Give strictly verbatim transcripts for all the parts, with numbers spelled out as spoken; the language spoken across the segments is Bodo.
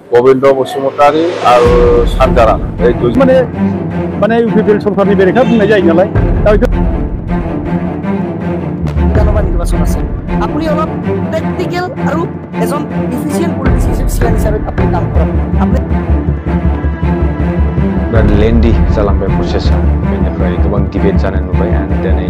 गोविंद बसुमतारी और सानजारा माने माने इउपिपिएल सरकारनि बेरेखा बुंनाय जायो नालाय दा बेखौ गानोबा निर्बाचन আছে আপুনি অলপ প্র্যাকটিক্যাল আৰু এজন এফিশিয়েন্ট পলিটিশিয়ান হিচাপে আপুনি কাম কৰক আপুনি dan lendi जालांबाय प्रसेसा बेनिफ्राय गोबां डिबेट जानाय नुबाय and दिनै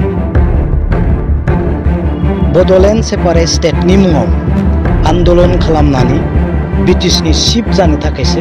बड'लेण्ड सेपारेट स्टेटनि मुङाव आन्दोलन खालामनानै ब्रिटिशनि चिफ जानो थाखायसो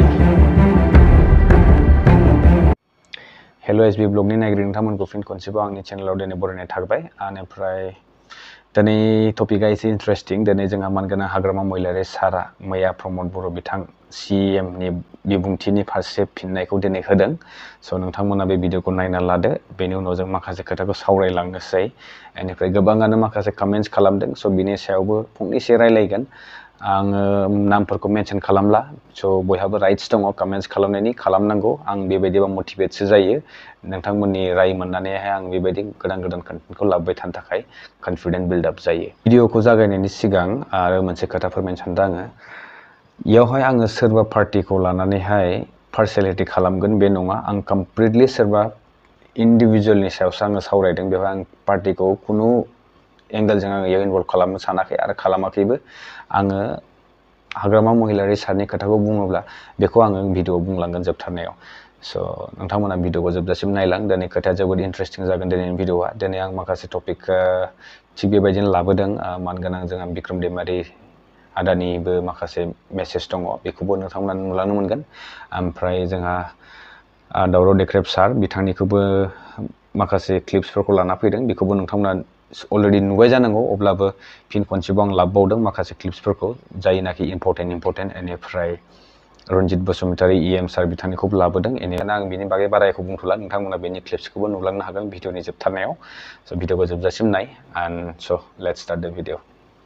हेलो एसबी ब्लगनि नायगिरि नोंथांमोनखौ फिन खनसेबाव आंनि चेनेलाव दिनै बरायनाय थाबाय बेनिफ्राय दिनै टपिकआ एसे इन्टारेस्टिं दिनै जोंहा मानगोनां हाग्रामा महिलारि सारा मैया प्रमद बर' बिथां सीएम नि बिबुंथिनि फारसे फिननायखौ दिनै होदों स' नोंथांमोना बे भिडिअखौ नायना लादो बेनि उनाव जों माखासे खोथाखौ सावरायलांनोसै बेनिफ्राय गोबाङानो माखासे कमेन्ट्स खालामदों स' बिनि सायावबो फंनैसो रायलायगोन आङो नामफोरखौ मेनसन खालामला स' बयहाबो राइट्स दङ कमेन्ट्स खालामनायनि खालामनांगौ आं बेबायदिबा मोटिभेटसो जायो नोंथांमोननि राय मोननानैहाय आं बेबायदि गोदान गोदान कन्टेन्टखौ लाबोबाय थानो थाखाय कन्फिडेन्ट बिल्ड आप जायो भिडिअखौ जागायनायनि सिगां आरो मोनसे खोथा फोरमायनो सानदों आङो इयावहाय आङो सोरबा पार्टिखौ लानानैहाय पार्सुवेलिटि खालामगोन बे नङा आं कमप्लिटलि सोरबा इन्डिभिजुवेलनि सायावसो आङो सावरायदों बेवहाय आं पार्टिखौ खुनु एंगेलजों आङो इयाव इनभल्भ खालामनो सानाखै आरो खालामाखैबो आङो हाग्रामा महिलारि सारनि खोथाखौ बुङोब्ला बेखौ आङो भिडिअआव बुंलांगोन जोबथारनायाव स' नोंथांमोना भिडिअखौ जोबजासिम नायलां दिनै खोथाया जोबोद इन्टारेस्टिं जागोन दिनैनि भिडिअआ दिनै आं माखासे टपिक थिग बेबायदिनो लाबोदों मानगोनां जोंहा बिक्रम दैमारि आदानिबो माखासे मेसेज दङ बेखौबो नोंथांमोना नुलांनो मोनगोन ओमफ्राय जोंहा दावराव देख्रेब सार बिथांनिखौबो माखासे क्लिप्सफोरखौ लाना फैदों बेखौबो नोंथांमोना अलरेडि नुबाय जानांगौ अब्लाबो फिन खनसेबाव आं लाबोबावदों माखासे क्लिप्सफोरखौ जायनाखि इम्परटेन्ट इम्परटेन्ट बेनिफ्राय रन्जित बसुमतारी इएम सार बिथांनिखौबो लाबोदों बेनिखायनो आं बिनि बागै बारा एखौ बुंथ'ला नोंथांमोना बेनि क्लिप्सखौबो नुलांनो हागोन भिडिअनि जोबथारनायाव स' भिडिअखौ जोबजासिम नाय एन्ड स' लेट्स स्टार्ट द भिडिअ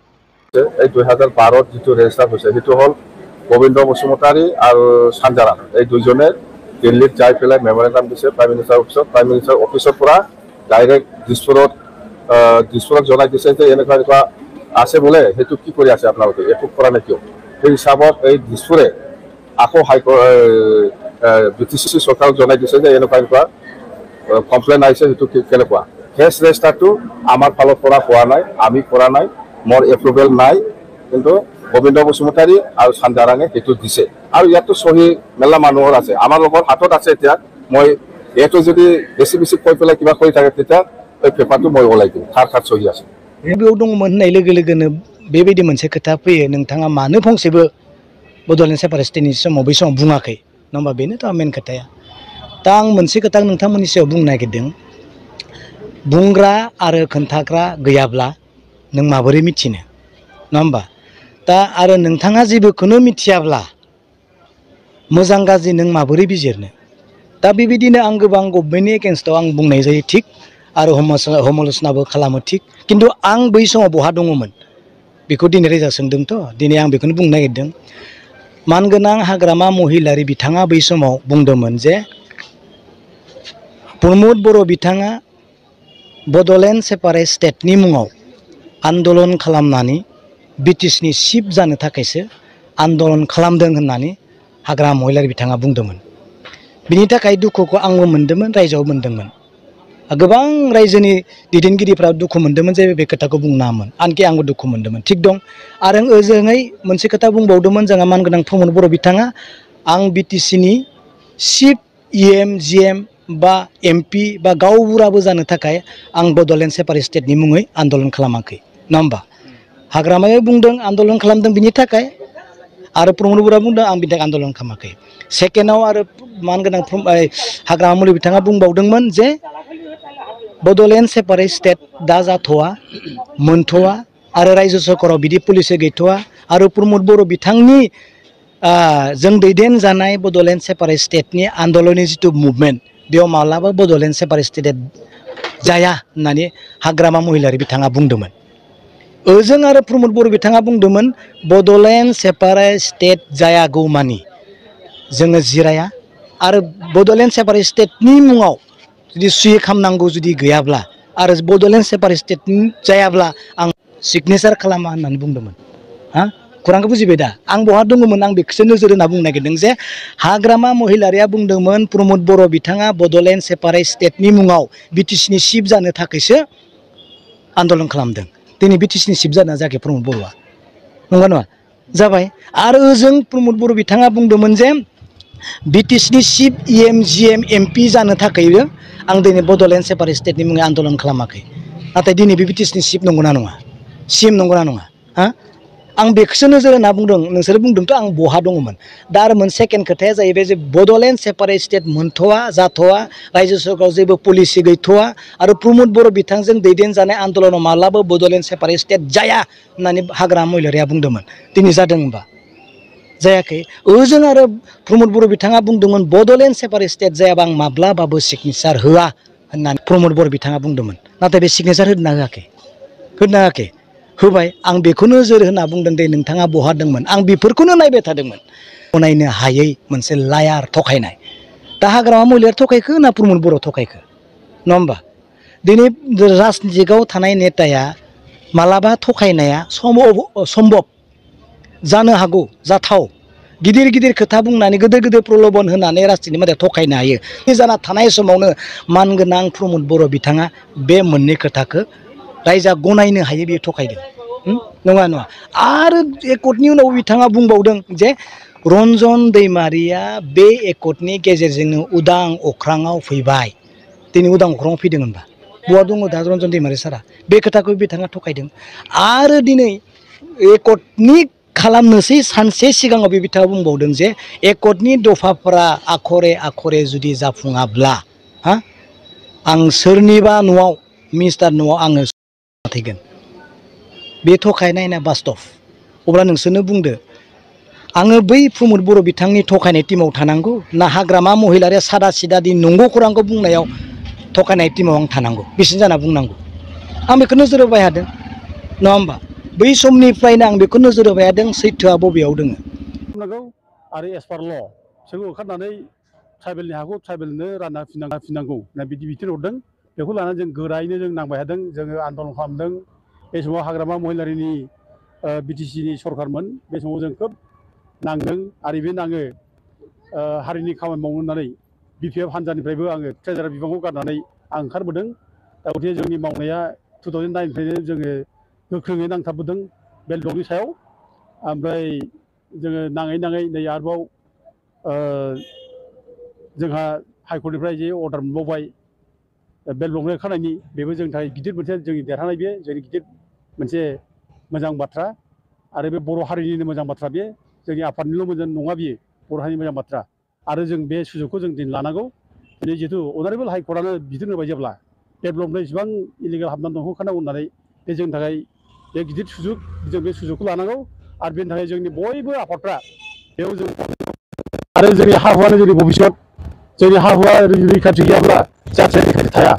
এই দুই হাজার বারোত যিটো ৰেজিষ্টাৰ হৈছে সেইটো হ'ল গোবিন্দ বসুমতাৰী আৰু সানজাৰা এই দুইজনে দিল্লীত যাই পেলাই মেমৰেণ্ডাম দিছে প্ৰাইম মিনিষ্টাৰ অফিচত প্ৰাইম মিনিষ্টাৰ অফিচৰ পৰা ডাইৰেক্ট দিছপুৰত দিছপুৰক জনাই দিছে যে এনেকুৱা এনেকুৱা আছে বোলে সেইটো কি কৰি আছে আপোনালোকে এপ্ৰুভ কৰা নাই কিয় সেই হিচাপত এই দিছপুৰে আকৌ হাইকোৰ্ট ব্ৰিটিছ চৰকাৰক জনাই দিছে যে এনেকুৱা এনেকুৱা কমপ্লেইন আহিছে সেইটো কেনেকুৱা কেছ ৰেজিষ্টাৰটো আমাৰ ফালৰ পৰা হোৱা নাই আমি কৰা নাই মোৰ এপ্ৰুভেল নাই কিন্তু গোবিন্দ বসুমতাৰী আৰু সানজাৰাঙে সেইটো দিছে আৰু ইয়াতো চহী মেলা মানুহৰ আছে আমাৰ লগত হাতত আছে এতিয়া মই এইটো যদি বেছি বেছি কৈ পেলাই কিবা কৰি থাকে তেতিয়া এই পেপাৰটো মই ওলাই দিম থাৰ থাৰ চহী আছে बेयाव दंमोन होननाय लोगो लोगोनो बेबायदि मोनसे खोथा फैयो नोंथाङा मानो फंसेबो बड'लेण्ड सेपारेट स्टेटनि समाव बै समाव बुङाखै नङा होमबा बेनोथ' मेन खोथाया दा आं मोनसे खोथा नोंथांमोननि सायाव बुंनो नागिरदों बुंग्रा आरो खोन्थाग्रा गैयाब्ला नों माबोरै मिथिनो नङा होमबा दा आरो नोंथाङा जेबोखौनो मिथियाब्ला मोजां गाज्रि नों माबोरै बिजिरनो दा बेबायदिनो आं गोबां गभर्नमेन्टनि एगेन्स्टआव आं बुंनाय जायो थिग आरो हमलसनाबो खालामो थिग खिन्थु आं बै समाव बहा दङमोन बेखौ दिनै रायजा सोंदोंथ' दिनै आं बेखौनो बुंनो नागिरदों मानगोनां हाग्रामा महिलारि बिथाङा बै समाव बुंदोंमोन जे प्रमद बर' बिथाङा बड'लेण्ड सेपारेट स्टेटनि मुङाव आन्दोलन खालामनानै ब्रिटिशनि चिफ जानो थाखायसो आन्दोलन खालामदों होननानै हाग्रामा महिलारि बिथाङा बुंदोंमोन बिनि थाखाय दुखुखौ आंबो मोन्दोंमोन रायजोआव मोन्दोंमोन गोबां रायजोनि दैदेनगिरिफ्रा दुखु मोन्दोंमोन जे बे खोथाखौ बुंनाङामोन आनखि आंबो दुखु मोन्दोंमोन थिग दं आरो ओजोङै मोनसे खोथा बुंबावदोंमोन जोंहा मानगोनां प्रमद बर' बिथाङा आं बिटिसिनि चिफ इएम जिएम बा एमपि बा गावबुराबो जानो थाखाय आं बड'लेण्ड सेपारेट स्टेटनि मुङै आन्दोलन खालामाखै नङा होमबा हाग्रामाया बुंदों आन्दोलन खालामदों बिनि थाखाय आरो प्रमद बर'आ बुंदों आं बिनि थाखाय आन्दोलन खालामाखै सेकेन्डआव आरो मानगोनां हाग्रामा महिलारि बिथाङा बुंबावदोंमोन जे बड'लेण्ड सेपारेट स्टेट दा जाथ'वा मोनथ'वा आरो रायजो सरकाराव बिदि पलिसि गैथ'वा आरो प्रमद बर' बिथांनि जों दैदेनजानाय बड'लेण्ड सेपारेट स्टेटनि आन्दोलननि जिथु मुभमेन्ट बेयाव माब्लाबा बड'लेण्ड सेपारेट स्टेट जाया होननानै हाग्रामा महिलारि बिथाङा बुंदोंमोन ओजों आरो प्रमद बर' बिथाङा बुंदोंमोन बड'लेण्ड सेपारेट स्टेट जायागौमानि जोङो जिराया आरो बड'लेण्ड सेपारेट स्टेटनि मुङाव जुदि सुइ खालामनांगौ जुदि गैयाब्ला आरो बड'लेण्ड सेपारेट स्टेट जायाब्ला आं सिगनेचार खालामा होननानै बुंदोंमोन हा खौरांखौ बुजिबाय दा आं बहा दङमोन आं बेखौसो नोजोर होना बुंनो नागिरदों जे हाग्रामा महिलारिया बुंदोंमोन प्रमद बर' बिथाङा बड'लेण्ड सेपारेट स्टेटनि मुङाव बिटिसिनि चिफ जानो थाखायसो आन्दलन खालामदों दिनै बिटिसिनि चिफ जाना जायाखै प्रमद बर'आ नंगौ नङा जाबाय आरो ओजों प्रमद बर' बिथाङा बुंदोंमोन जे बिटिसिनि चिफ इएम जिएम एमपि जानो थाखायबो आं दिनै बड'लेण्ड सेपारेट स्टेटनि मुङै आन्दलन खालामाखै नाथाय दिनै बे बिटिसिनि चिफ नंगौना नङा सिएम नंगौना नङा हा आं बेखौसो नोजोर होना बुंदों नोंसोर बुंदोंथ' आं बहा दङमोन दा आरो मोनसे सेकेन्ड खोथाया जाहैबाय जे बड'लेण्ड सेपारेट स्टेट मोनथ'वा जाथ'वा रायजो सरकाराव जेबो पलिसि गैथ'वा आरो प्रमद बर' बिथांजों दैदेनजानाय आन्दलनाव माब्लाबो बड'लेण्ड सेपारेट स्टेट जाया होननानै हाग्रामा महिलारिया बुंदोंमोन दिनै जादों होनबा जायाखै ओजों आरो प्रमद बर' बिथाङा बुंदोंमोन बड'लेण्ड सेपारेट स्टेट जायाबा आं माब्लाबाबो सिगनेचार होआ होननानै प्रमद बर' बिथाङा बुंदोंमोन नाथाय बे सिगनेचार होदोंना होआखै होदोंना होआखै होबाय आं बेखौ नोजोर होना बुंदों दे नोंथाङा बहा दंमोन आं बेफोरखौनो नायबाय थादोंमोन गनायनो हायै मोनसे लायार थखायनाय दा हाग्रामा महिलारिया थखायखो ना प्रमद बर' थखायखो नङा होमबा दिनै राजनितिकआव थानाय नेताया मालाबा थखायनाया सम्भब जानो हागौ जाथाव गिदिर गिदिर खोथा बुंनानै गिदिर गिदिर प्रलबन होनानै राजनितिनि माने थखायनो हायो जाना थानाय समावनो मानगोनां प्रमद बर' बिथाङा बे मोननै खोथाखौ रायजोआ गनायनो हायो बेयो थखायदों नङा नङा आरो एकर्टनि उनाव बिथाङा बुंबावदों जे रन्जन दैमारिया बे एकर्टनि गेजेरजोंनो उदां अख्राङाव फैबाय दिनै उदां अख्राङाव फैदों होनबा बहा दङ दा रन्जन दैमारि सारा बे खोथाखौ बिथाङा थखायदों आरो दिनै एकर्टनि खालामनोसै सानसे सिगाङाव बे बिथाङा बुंबावदों जे एकर्टनि दफाफोरा आखरे आखरे जुदि जाफुङाब्ला हा आं सोरनिबा न'आव मिनिस्टार न'आव आङो थैगोन बे थखायनाय ना बास्तब अब्ला नोंसोरनो बुंदो आङो बै प्रमद बर' बिथांनि थखायनाय टिमाव थानांगौ ना हाग्रामा महिलारिया सादा सिदा दिन नंगौ खौरांखौ बुंनायाव थखायनाय टिमाव आं थानांगौ बिसिनि जाना बुंनांगौ आं बेखौ नोजोर होबाय थादों नङा होमबा बै समनिफ्रायनो आं बेखौ नोजोर होबाय थादों सैथोआ बबेयाव दङ नंगौ आरो एस पार ल जोङो ओंखारनानै ट्राइबेलनि हाखौ ट्राइबेलनो रानना फिननांगौ ना बिदि बिथोन हरदों बेखौ लानानै जों गोरायैनो जों नांबाय थादों जोङो आन्दलन खालामदों बे समाव हाग्रामा महिलारिनि बिटिसिनि सरखारमोन बे समाव जों खोब नांदों आरो बे नाङो हारिनि खामानि मावनो होननानै बि पि एफ हान्जानिफ्रायबो आङो ट्रेजारार बिबांखौ गारनानै आं ओंखारबोदों दा गथिखे जोंनि मावनाया टु थावजेन्ड नाइननिफ्रायनो जोङो गोख्रोङै नांथाबबोदों बेल ब्लकनि सायाव ओमफ्राय जोङो नाङै नाङै नै आरोबाव जोंहा हाइकर्टनिफ्राय जे अर्डार मोनबावबाय बेल ब्लकनि ओंखारनायनि बेबो जोंनि थाखाय गिदिर मोनसे जोंनि देरहानाय बे जोंनि गिदिर मोनसे मोजां बाथ्रा आरो बे बर' हारिनिनो मोजां बाथ्रा बे जोंनि आफादनिल' मोजां नङा बियो बर' हारिनि मोजां बाथ्रा आरो जों बे सुजुगखौ जों दिनै लानांगौ दिनै जिहेतु अनारेबल हाइकर्टआनो बिथोन होबाय जेब्ला बेल ब्लकनिफ्राय जेसेबां इलिगेल हाबनानै दं होखानांगौ होननानै बे जोंनि थाखाय बे गिदिर सुजुग जों बे सुजुगखौ लानांगौ आरो बेनि थाखाय जोंनि बयबो आफादफ्रा बेयाव जों आरो जोंनि हा हुआनो जोंनि भबिष्यत जोंनि हा हुआ रैखाथि गैयाब्ला जाथिया रैखाथि थाया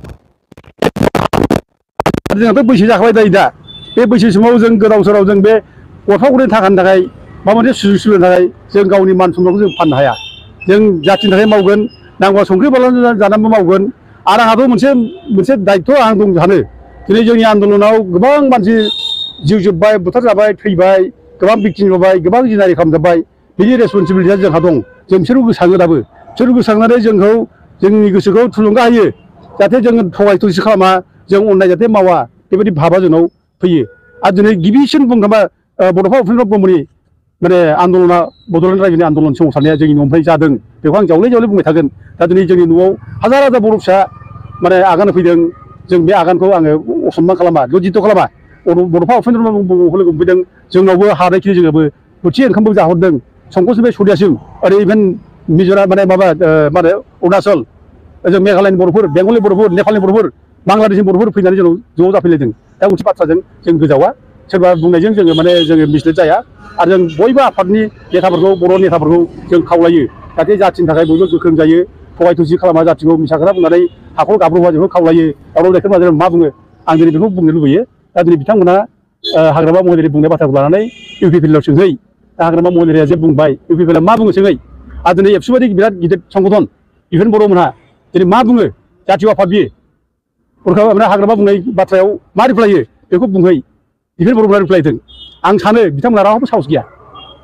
जोंहाथ' बैसो जाखाबाय दायो दा बे बैसो समाव जों गोदाव सोराव जों बे गरफा गरनै थाखानि थाखाय माबा मोनसे सुजुग सुबिदानि थाखाय जों गावनि मान सन्मानखौ जों फाननो हाया जों जाथिनि थाखाय मावगोन नांगौबा संख्रि बानलु जानानैबो मावगोन आरो आंहाथ' मोनसे मोनसे दायित्थ' आं दं सानो दिनै जोंनि आन्दलनाव गोबां मानसि जिउ जोब्बाय बुथार जाबाय थैबाय गोबां बिक्टिम जाबाय गोबां जिनारि खालामजाबाय बिनि रेसपन्सिबिलिटिया जोंहा दं जों बिसोरखौ गोसोखाङो दाबो बिसोरखौ गोसोखांनानै जोंखौ जोंनि गोसोखौ थुलुंगा होयो जाहाथे जोङो थगाय थसि खालामा जों अननाय जाहाथे मावा बेबायदि भाबा जोंनाव फैयो आरो दिनै गिबिसिन बुंनो थाङोबा बड'फा उपेन्द्र ब्रह्मनि माने आन्दलना बड'लेण्ड रायजोनि आन्दलन सोमावसारनाया जोंनि न'निफ्राय जादों बेखौ आं जावले जावले बुंबाय थागोन दा दिनै जोंनि न'आव हाजार हाजार बर' फिसा माने आगान होफैदों जों बे आगानखौ आङो असनमान खालामा लज्जित खालामा बड'फा उपेन्द्र ब्रह्मखौ लोगो मोनफैदों जोंनावबो हानायखिनि जोङोबो बोथिसे ओंखामबो जाहरदों संकसनिफ्राय सदियासिम ओरै इभेन मिज'राम माने माबा मा होनो अरुणाचल जों मेघालयनि बर'फोर बेंगलनि बर'फोर नेपालनि बर'फोर बांलादेशनि बर'फोर फैनानै जोंनाव ज' जाफैलायदों दा मोनसे बाथ्राजों जों गोजावा सोरबा बुंनायजों जोङो माने जोङो मिसलिड जाया आरो जों बयबो आफादनि नेताफोरखौ बर' नेताफोरखौ जों खावलायो जाहाथे जाथिनि थाखाय बयबो गोख्रों जायो थगाय थसि खालामा जाथिखौ मिसा खोथा बुंनानै हाखौ गाब्र'बा जोंखौ खावलायो दावराव देख्रेब माजों मा बुङो आं दिनै बेखौ बुंनो लुबैयो दा दिनै बिथांमोना हाग्रामा महिलारि बुंनाय बाथ्राखौ लानानै इउ पि पि एल आव सोंहै दा हाग्रामा महिलारिया जे बुंबाय इउ पि पि एल आ मा बुङो सोंहै आरो दिनै एबसु बायदि बिराद गिदिर संगठन इभेन बर'मोनहा दिनै मा बुङो जातीय आफाद बियो माने हाग्रामा बुंनाय बाथ्रायाव मा रिप्लाय होयो बेखौ बुंहै इभेन बर'फोरा रिप्लाय होदों आं सानो बिथांमोना रावबो साहस गैया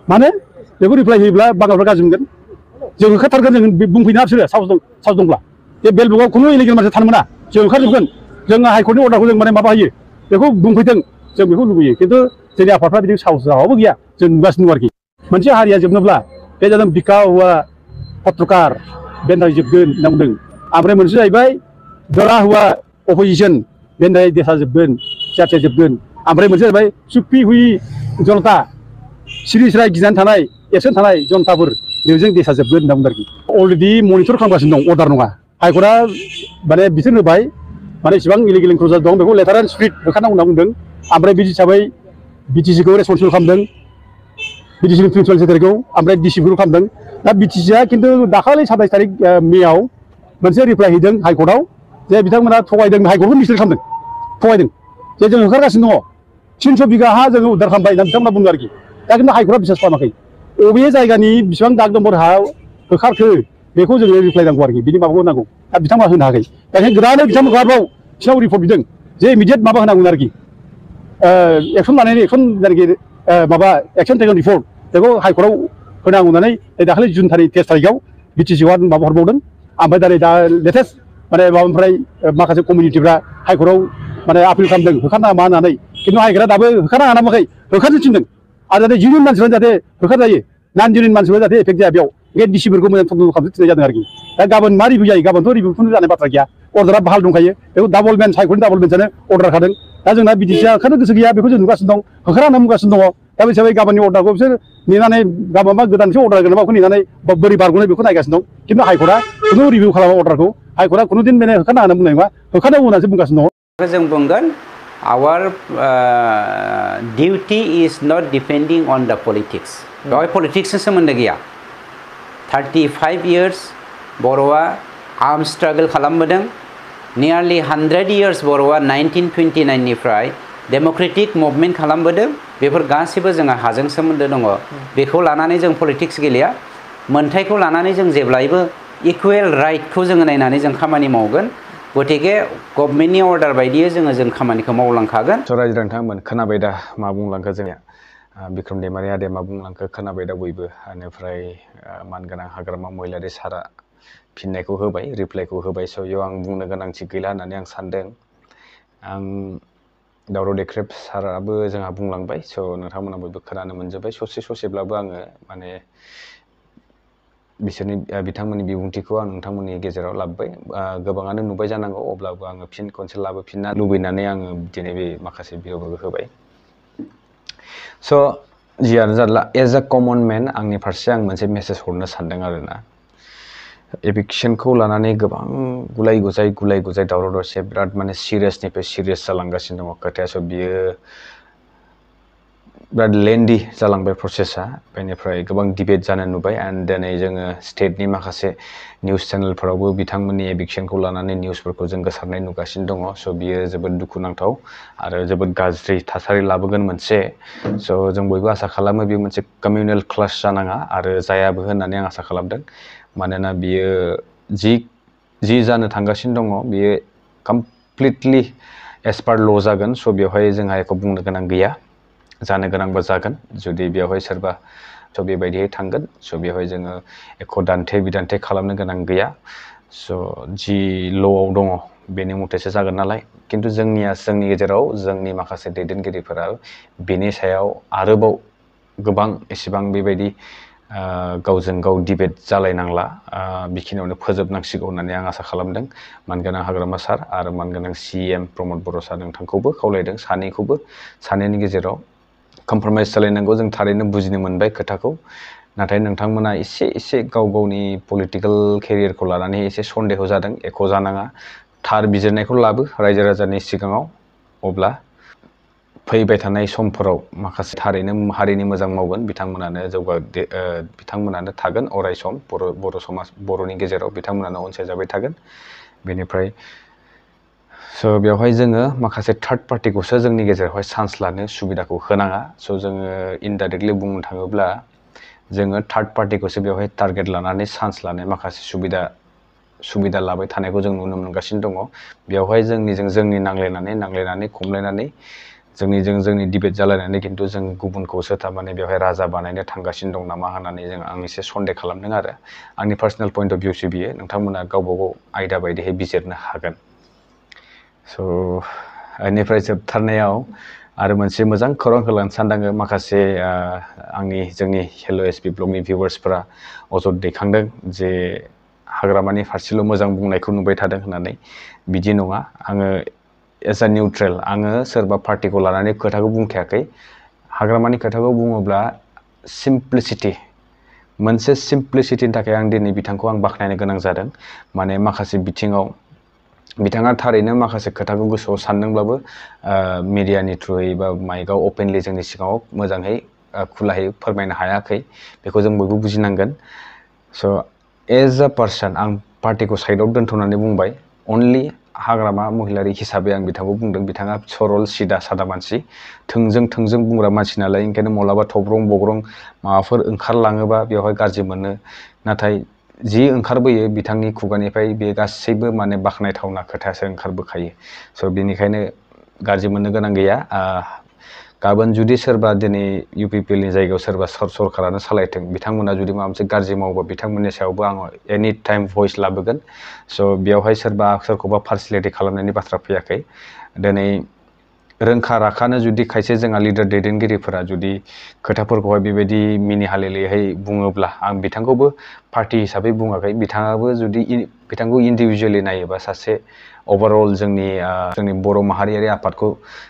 माने बेखौ रिप्लाइ होयोब्ला बांगालफ्रा गाज्रि मोनगोन जों ओंखारथारगोन जों बुंफैना बिसोरो साहस दं साहस दंब्ला बे बेलबुकआव खुनु इलिगेल मानसि थानो मोना जों ओंखारजोबगोन जोङो हाइकर्टनि अर्डारखौ जों माने माबा होयो बेखौ बुंफैथों जों बेखौ लुबैयो खिन्थु जोंनि आफादफ्रा बिदि साहस रावाबो गैया जों नुगासिनो दं आरोखि मोनसे हारिया जोबनोब्ला बे जादों बिखा हुआ पत्रकार बेनिफ्राय जोबगोन होनना बुंदों ओमफ्राय मोनसे जाहैबाय दरा हुआ अपोजिसन बेनिफ्राय देशा जोबगोन जाथिया जोबगोन ओमफ्राय मोनसे जाहैबाय चुप्पि हुई जनता सिरि सिराय गिनानै थानाय एक्सन थानाय जनताफोर बेजों देशा जोबगोन होनना बुंदों आरोखि अलरेडि मनिटर खालामगासिनो दं अर्डार नङा हाइकर्टआ माने बिथोन होबाय माने इसेबां इलिगेल इनक्ल'जार दं बेखौ लेटार एन्ड स्पिरिट होखानांगौ होनना बुंदों ओमफ्राय बे हिसाबै बिटिसिखौ रेसपन्सिबल खालामदों बिटिसिनि प्रिन्सिपाल सेक्रेटारिखौ ओमफ्राय डिसिखौ खालामदों दा बिटिसिआ खिन्थु दाखालि साताइस थारिख मेआव मोनसे रिप्लाइ हैदों हाइकर्टआव जे बिथांमोना थगायदों हाइकर्टखौ मिसलिड खालामदों थगायदों जे जों होखारगासिनो दङ तिनस' बिघा हा जोङो उद्धार खालामबाय होनना बिथांमोना बुंदों आरोखि दा खिन्थु हाइकर्टआ बिसास खालामाखै बबे जायगानि बेसेबां दाग दंबर हा होखारखो बेखौ जोङो रिप्लाइ नांगौ आरोखि बिनि माबाखौ नांगौ दा बिथांमोना होनो हायाखै दा ओंखायनो गोदानै बिथांमोनखौ आरोबाव बिसिनाव रिपर्ट बिदों जे इमिडियेट माबा होनांगोन आरोखि एक्सन लानायनि एक्सन जायनाखि माबा एक्सन टेकन रिपर्ट बेखौ हाइकर्टआव होनांगौ होननानै दाखालि जुन थारिख तेइस थारिखआव बिटिसिआव माबा हरबावदों ओमफ्राय दा नै दा लेटेस्ट माने माबानिफ्राय माखासे कमिउनिटिफ्रा हाइकर्टआव माने आपिल खालामदों होखारनाङा मा होननानै खिन्थु हाइकर्टआ दाबो होखारनाङा नामाखै होखारनो थिनदों आरो जाहाथे जिउनि मानसिफ्रा जाहाथे होखारजायो नान जिउनि मानसिफ्रा जाहाथे एफेक्ट जाया बेयाव बे डिसिफोरखौ मोजां तदन्त खालामनो थिननाय जादों आरोखि दा गाबोन मा रिभिउ जायो गाबोनथ' रिभिउखौनो जानाय बाथ्रा गैया अर्डारा बाहाल दंखायो बेखौ डाबल बेन्च हाइकर्टनि डाबल बेन्चआनो अर्डार खादों दा जोंना बिटिसिआ ओंखारनो गोसो गैया बेखौ जों नुगासिनो दं होखारा होनना बुंगासिनो दङ दा बे हिसाबै गाबोननि अर्डारखौ बिसोर नेनानै गाबोन मा गोदानसो अर्डार होगोन बेखौ नेनानै बोरै बारग'नाय बेखौ नायगासिनो दं खिन्थु हाइकर्टआ खुनु रिभिउ खालामा अर्डारखौ हाइकर्टआ खुनु दिन माने होखारना होनना बुंनाय नङा होखारनांगौ होननानैसो बुंगासिनो दङ जों बुंगोन our uh, duty is not depending on the politics. बेवहाय पलिटिक्सजों सोमोन्दो गैया thirty-five years बर'आ आर्म स्ट्रागल खालामबोदों नियारलि one hundred years बर'आ nineteen twenty-nine निफ्राय डेम'क्रेटिक मुभमेन्ट खालामबोदों बेफोर गासिबो जोंहा हाजों सोमोन्दो दङ बेखौ लानानै जों पलिटिक्स गेलेया मोनथायखौ लानानै जों जेब्लायबो इकुवेल राइटखौ जोङो नायनानै जों खामानि मावगोन गतिके गभर्नमेन्टनि अर्डार बायदियै जोङो जों खामानिखौ मावलांखागोन रायजो नोंथांमोन खोनाबाय दा मा बुंलांखो जोंनिया बिक्रम दैमारि आदाया मा बुंलांखो खोनाबाय दा बयबो बेनिफ्राय मानगोनां हाग्रामा महिलारि सारा फिननायखौ होबाय रिप्लाइखौ होबाय स' बेयाव आं बुंनो गोनांथि गैला होननानै आं सानदों आं दावराव देख्रेब साराबो जोंहा बुंलांबाय स' नोंथांमोना बयबो खोनानो मोनजोब्बाय ससे ससेब्लाबो आङो माने बिसोरनि बिथांमोननि बिबुंथिखौ आं नोंथांमोननि गेजेराव लाबोबाय गोबाङानो नुबाय जानांगौ अब्लाबो आङो फिन खनसे लाबोफिनना लुबैनानै आङो दिनै बे माखासे भिडिअ'फोरखौ होबाय स' जियानो जारला एज अ कमन मेन आंनि फारसे आं मोनसे मेसेज हरनो सानदों आरोना एभिक्सनखौ लानानै गोबां गुलाय गुजाय गुलाय गुजाय दावराव दावसि बिराद माने सिरियासनिफ्राय सिरियास जालांगासिनो दङ खोथाया स' बियो बिराद लेन्डि जालांबाय प्रसेसा बेनिफ्राय गोबां डिबेट जानो नुबाय एन्ड दिनै जोङो स्टेटनि माखासे निउस चेनेलफोरावबो बिथांमोननि एभिक्सनखौ लानानै निउसफोरखौ जों गोसारनाय नुगासिनो दङ स' बियो जोबोद दुखुनांथाव आरो जोबोद गाज्रि थासारि लाबोगोन मोनसे स' जों बयबो आसा खालामो बेयो मोनसे कमिउनेल क्लास जानाङा आरो जायाबो होननानै आं आसा खालामदों मानोना बियो जि जि जानो थांगासिनो दङ बियो कमप्लिटलि एस पार ल' जागोन स' बेवहाय जोंहा एख' बुंनो गोनां गैया जानो गोनांबा जागोन जुदि बेवहाय सोरबा स' बेबायदियै थांगोन स' बेवहाय जोङो एख' दान्थे बिदान्थे खालामनो गोनां गैया स' जि ल'आव दङ बेनि मथेसो जागोन नालाय खिन्थु जोंनिया जोंनि गेजेराव जोंनि माखासे दैदेनगिरिफोरा बेनि सायाव आरोबाव गोबां एसेबां बेबायदि गावजों गाव डिबेट जालायनांला बेखिनियावनो फोजोबनांसिगौ होननानै आं आसा खालामदों मानगोनां हाग्रामा सार आरो मानगोनां सि एम प्रमद बर' सार नोंथांखौबो खावलायदों सानैखौबो सानैनि गेजेराव कमप्रमाइज जालायनांगौ जों थारैनो बुजिनो मोनबाय खोथाखौ नाथाय नोंथांमोना एसे एसे गाव गावनि पलिटिकेल केरियारखौ लानानै एसे सन्देह जादों एख' जानाङा थार बिजिरनायखौ लाबो रायजो राजानि सिगाङाव अब्ला फैबाय थानाय समफोराव माखासे थारैनो हारिनि मोजां मावगोन बिथांमोनानो जौगा बिथांमोनानो थागोन अराय सम बर' बर' समाज बर'नि गेजेराव बिथांमोनानो अनसायजाबाय थागोन बेनिफ्राय स' बेवहाय जोङो माखासे थार्ड पार्टिखौसो जोंनि गेजेरावहाय चान्स लानो सुबिदाखौ होनाङा स' जोङो इनडाइरेक्टलि बुंनो थाङोब्ला जोङो थार्ड पार्टिखौसो बेवहाय टारगेट लानानै चान्स लानाय माखासे सुबिदा सुबिदा लाबाय थानायखौ जों नुनो मोनगासिनो दङ बेवहाय जोंनिजों जोंनि नांलायनानै नांलायनानै खमलायनानै जोंनि जों जोंनि डिबेट जालायनानै खिन्थु जों गुबुनखौसो थारमाने बेवहाय राजा बानायनो थांगासिनो दं नामा होननानै जों आं एसे सन्देह खालामदों आरो आंनि पार्सनेल पइन्ट अफ भिउसो बियो नोंथांमोना गावबा गाव आयदा बायदियै बिजिरनो हागोन स' बेनिफ्राय जोबथारनायाव आरो मोनसे मोजां खौरां होलांनो सानदों माखासे आंनि जोंनि हेल' एस बि ब्लगनि भिउवार्सफोरा अजद दैखांदों जे हाग्रामानि फारसेल' मोजां बुंनायखौ नुबाय थादों होननानै बिदि नङा आङो एस आ निउट्रेल आङो सोरबा पार्टिखौ लानानै खोथाखौ बुंखायाखै हाग्रामानि खोथाखौ बुङोब्ला सिम्प्लिसिटि मोनसे सिम्प्लिसिटिनि थाखाय आं दिनै बिथांखौ आं बाख्नायनो गोनां जादों माने माखासे बिथिङाव बिथाङा थारैनो माखासे खोथाखौ गोसोआव सानदोंब्लाबो मिडियानि थ्रुयै बा माइकआव अपेनलि जोंनि सिगाङाव मोजाङै खुलायै फोरमायनो हायाखै बेखौ जों बयबो बुजिनांगोन स' एज अ पार्सन आं पार्टिखौ साइडआव दोन्थ'नानै बुंबाय अनलि हाग्रामा महिलारि हिसाबै आं बिथांखौ बुंदों बिथाङा सरल सिदा सादा मानसि थोंजों थोंजों बुंग्रा मानसि नालाय ओंखायनो माब्लाबा थब्रं बग्रं माबाफोर ओंखारलाङोबा बेवहाय गाज्रि मोनो नाथाय जि ओंखारबोयो बिथांनि खुगानिफ्राय बे गासैबो माने बाख्नायथावना खोथायासो ओंखारबोखायो स' बेनिखायनो गाज्रि मोननो गोनां गैया गाबोन जुदि सोरबा दिनै इउ पि पि एल नि जायगायाव सोरबा सरखारानो सालायथों बिथांमोना जुदि माबा मोनसे गाज्रि मावोबा बिथांमोननि सायावबो आङो एनि टाइम भइस लाबोगोन स' बेवहाय सोरबा सोरखौबा पार्सनेलिटि खालामनायनि बाथ्रा फैयाखै दिनै रोंखा राखानो जुदि खायसे जोंहा लिडार दैदेनगिरिफोरा जुदि खोथाफोरखौहाय बेबायदि मिनि हालेलेहाय बुङोब्ला आं बिथांखौबो पार्टि हिसाबै बुङाखै बिथाङाबो जुदि बिथांखौ इन्डिभिजुवेलि नायोबा सासे अभारअल जोंनि जोंनि बर' माहारियारि आफादखौ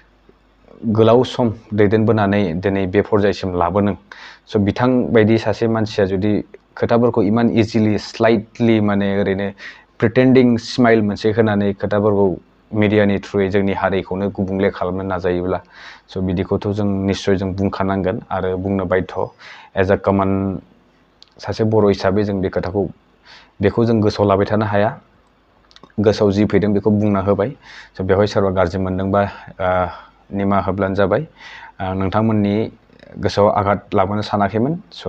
गोलाव सम दैदेनबोनानै दिनै बे पर्यायसिम लाबोदों स' बिथां बायदि सासे मानसिया जुदि खोथाफोरखौ इमान इजिलि स्लाइटलि माने ओरैनो प्रिटेन्डिं स्माइल मोनसे होनानै खोथाफोरखौ मिडियानि थ्रुयै जोंनि हारिखौनो गुबुंले खालामनो नाजायोब्ला स' बिदिखौथ' जों निस्सय जों बुंखानांगोन आरो बुंनो बायध' एज अ कमन सासे बर' हिसाबै जों बे खोथाखौ बेखौ जों गोसोआव लाबाय थानो हाया गोसोआव जि फैदों बेखौ बुंना होबाय स' बेवहाय सोरबा गाज्रि मोनदोंबा निमाहा होब्लानो जाबाय नोंथांमोननि गोसोआव आघात लाबोनो सानाखैमोन स'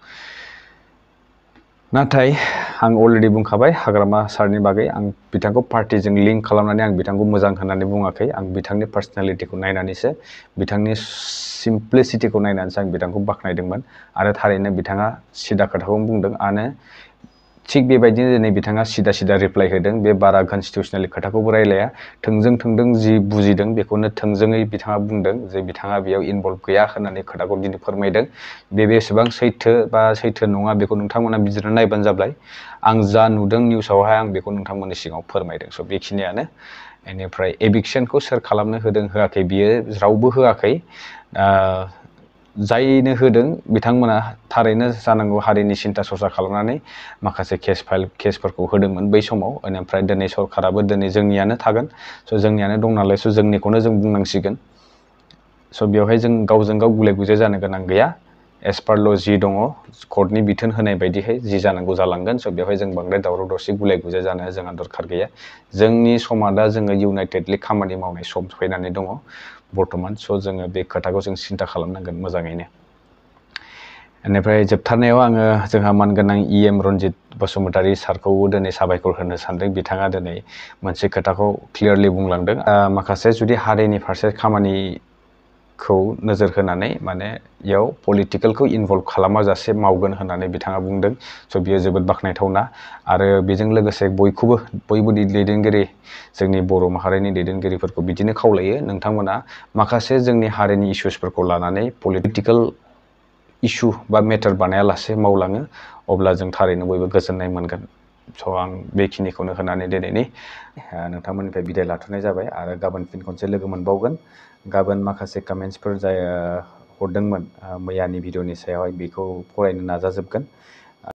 नाथाय आं अलरेडि बुंखाबाय हाग्रामा सारनि बागै आं बिथांखौ पार्टिजों लिंक खालामनानै आं बिथांखौ मोजां होननानै बुङाखै आं बिथांनि पार्सनेलिटिखौ नायनानैसो बिथांनि सिम्प्लिसिटिखौ नायनानैसो आं बिथांखौ बाख्नायदोंमोन आरो थारैनो बिथाङा सिदा खोथाखौनो बुंदों आरो थिग बेबायदिनो दिनै बिथाङा सिदा सिदा रिप्लाइ होदों बे बारा कनस्टिटिउसनेल खोथाखौबो रायलाया थोंजों थोंजों जि बुजिदों बेखौनो थोंजोङै बिथाङा बुंदों जे बिथाङा बेयाव इनभल्भ गैया होननानै खोथाखौ दिनै फोरमायदों बे बेसेबां सैथो बा सैथो नङा बेखौ नोंथांमोना बिजिरना नायबानो जाबाय आं जा नुदों निउसावहाय आं बेखौ नोंथांमोननि सिगाङाव फोरमायदों स' बेखिनियानो बेनिफ्राय एभिक्सनखौ सोर खालामनो होदों होआखै बियो रावबो होआखै जायनो होदों बिथांमोना थारैनो जानांगौ हारिनि सिन्था सरसा खालामनानै माखासे केस फाइल केसफोरखौ होदोंमोन बै समाव बेनिफ्राय दिनै सरकाराबो दिनै जोंनियानो थागोन स' जोंनियानो दं नालाय स' जोंनिखौनो जों बुंनांसिगोन स' बेवहाय जों गावजों गाव गुलाय गुजाय जानो गोनां गैया एस पार ल' जि दङ कर्टनि बिथोन होनाय बायदिहाय जि जानांगौ जालांगोन स' बेवहाय जों बांद्राय दावराव दावसि गुलाय गुजाय जानो जोंहा दरखार गैया जोंनि समा दा जोङो इउनाइटेडलि खामानि मावनाय सम फैनानै दङ बर्थमान स' जोङो बे खोथाखौ जों सिन्था खालामनांगोन मोजाङैनो बेनिफ्राय जोबथारनायाव आङो जोंहा मानगोनां इ एम रन्जित बसुमतारी सारखौबो दिनै साबायखर होनो सानदों बिथाङा दिनै मोनसे खोथाखौ क्लियारलि बुंलांदों माखासे जुदि हारिनि फारसे खामानिखौ नोजोर होनानै माने इयाव पलिटिकेलखौ इनभल्भ खालामाजासे मावगोन होननानै बिथाङा बुंदों स' बियो जोबोद बाख्नायथावना आरो बेजों लोगोसे बयखौबो बयबो दैदेनगिरि जोंनि बर' माहारिनि दैदेनगिरिफोरखौ बिदिनो खावलायो नोंथांमोना माखासे जोंनि हारिनि इसुसफोरखौ लानानै पलिटिकेल इसु बा मेटार बानायालासे मावलाङो अब्ला जों थारैनो बयबो गोजोननाय मोनगोन स' आं बेखिनिखौनो होनानै दिनैनि नोंथांमोननिफ्राय बिदाय लाथ'नाय जाबाय आरो गाबोन फिन खनसे लोगो मोनबावगोन गाबोन माखासे कमेन्ट्सफोर जाय हरदोंमोन मैयानि भिडिअनि सायावहाय बेखौ फरायनो नाजाजोबगोन